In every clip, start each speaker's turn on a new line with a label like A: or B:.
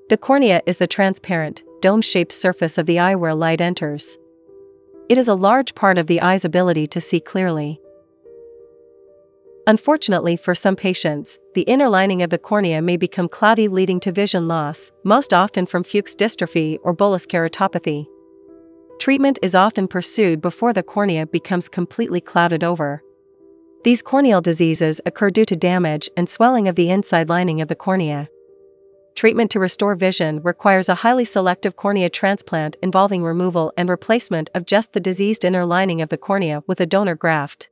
A: The cornea is the transparent, dome-shaped surface of the eye where light enters. It is a large part of the eye's ability to see clearly. Unfortunately for some patients, the inner lining of the cornea may become cloudy, leading to vision loss, most often from Fuch's dystrophy or Bullous Keratopathy. Treatment is often pursued before the cornea becomes completely clouded over. These corneal diseases occur due to damage and swelling of the inside lining of the cornea. Treatment to restore vision requires a highly selective cornea transplant involving removal and replacement of just the diseased inner lining of the cornea with a donor graft.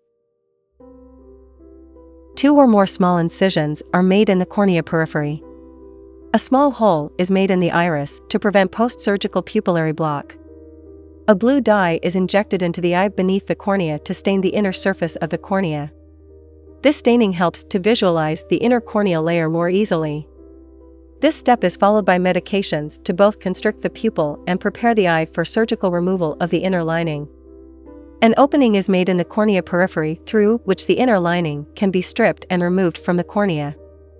A: 2 or more small incisions are made in the cornea periphery. A small hole is made in the iris to prevent post-surgical pupillary block. A blue dye is injected into the eye beneath the cornea to stain the inner surface of the cornea. This staining helps to visualize the inner corneal layer more easily. This step is followed by medications to both constrict the pupil and prepare the eye for surgical removal of the inner lining. An opening is made in the cornea periphery through which the inner lining can be stripped and removed from the cornea.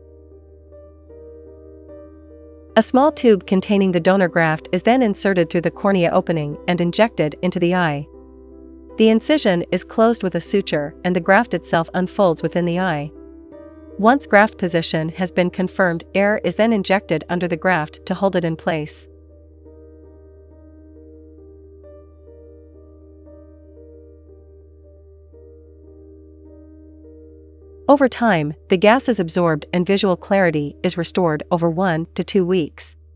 A: A small tube containing the donor graft is then inserted through the cornea opening and injected into the eye. The incision is closed with a suture and the graft itself unfolds within the eye. Once graft position has been confirmed, air is then injected under the graft to hold it in place. Over time, the gas is absorbed and visual clarity is restored over 1 to 2 weeks.